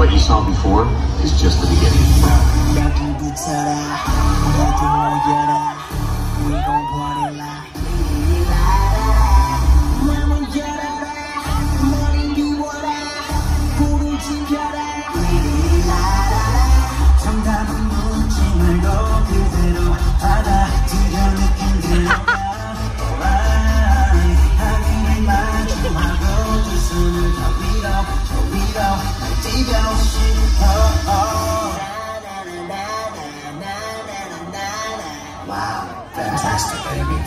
what you saw before is just the beginning. Wow, fantastic, baby.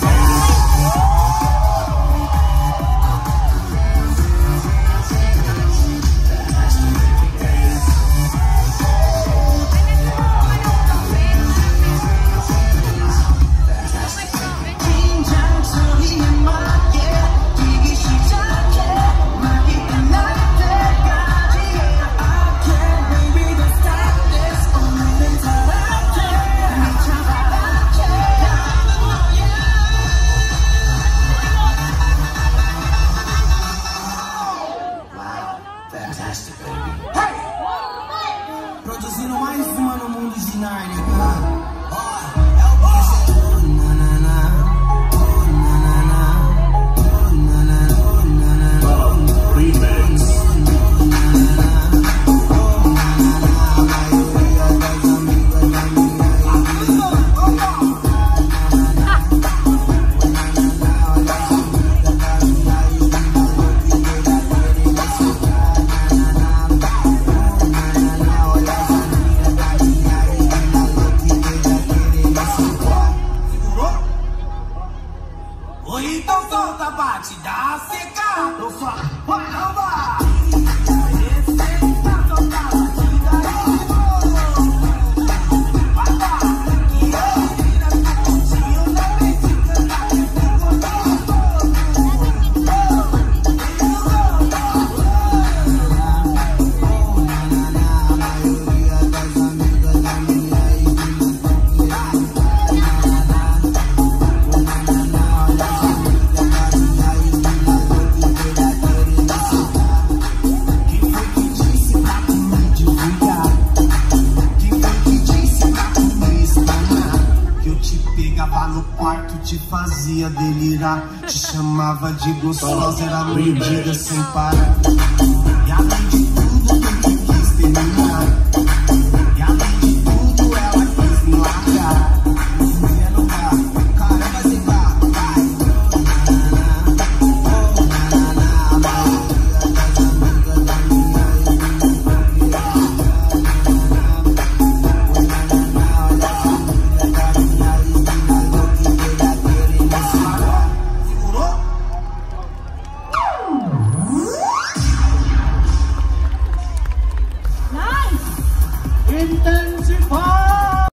Fantastic, baby. Hey! Produzindo mais uma no mundo de Narnia. Ó, é o boss. Remix. Então solta, bate, dá seca. Eu falo, vai, não vai. No quarto te fazia delirar, te chamava de gostosa, era mordida sem parar. E além de tudo, eu te quis terminar. E além de tudo, ela quis me largar. Mulher não dá, caramba, sem dá, vai. Intensify!